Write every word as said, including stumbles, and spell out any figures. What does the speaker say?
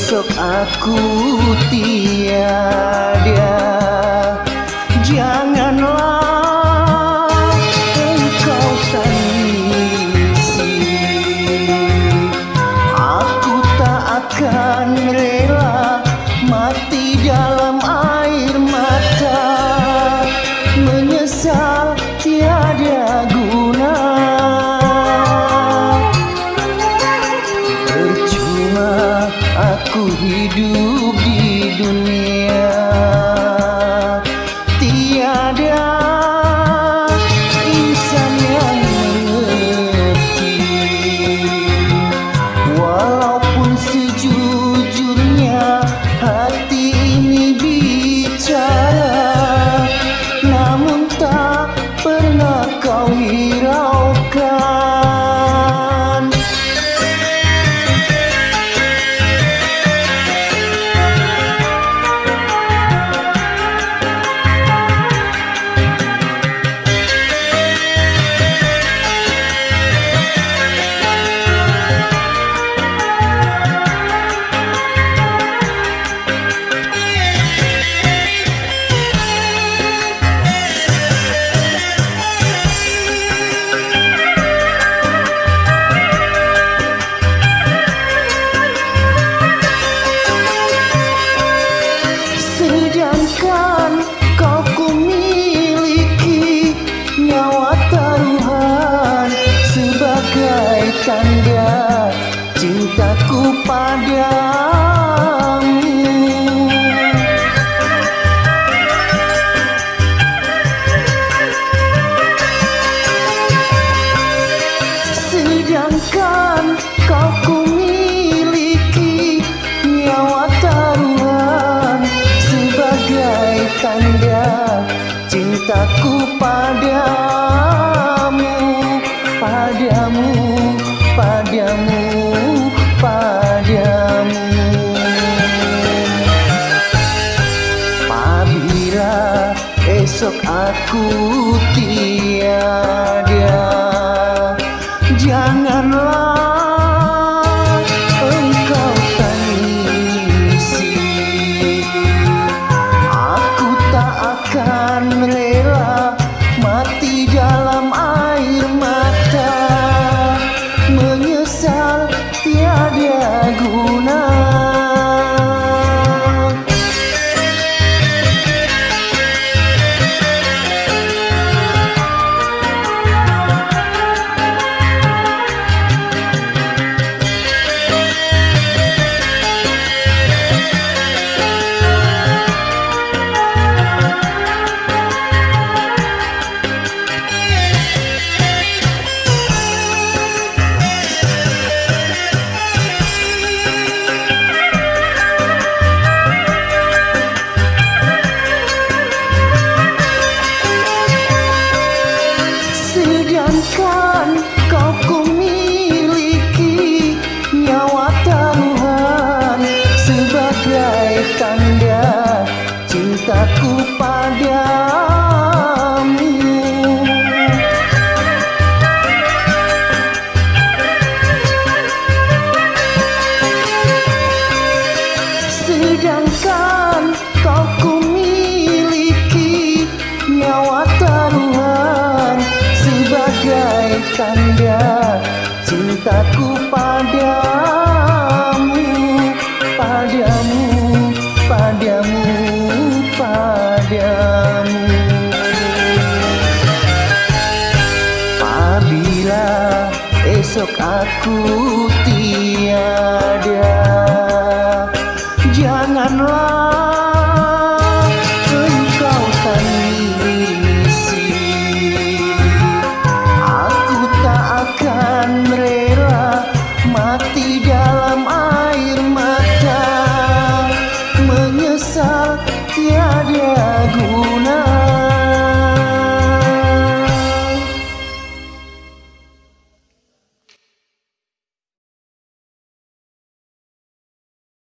esok aku tiada, janganlah engkau tangisi. Aku tak akan rela mati dalam air mata, menyesal tiada guna. Percuma aku hidup di dunia, tiada insan yang mengerti. Walaupun sejujurnya hati ini bicara, namun tak pernah kau hiraukan. Sedangkan kau ku miliki nyawa taruhan sebagai tanda cintaku padamu. Sedangkan kau ku miliki nyawa taruhan sebagai tanda cintaku padamu, padamu, padamu, padamu. Apabila esok aku tiada, janganlah engkau tangisi. Aku tak akan rela mati dalam air mata, menyesal tiada guna. Sedangkan kau ku miliki nyawa taruhan sebagai tanda cintaku padamu. Sedangkan kau ku miliki nyawa taruhan sebagai tanda cintaku padamu, padamu, padamu, padamu. Apabila esok aku tiada,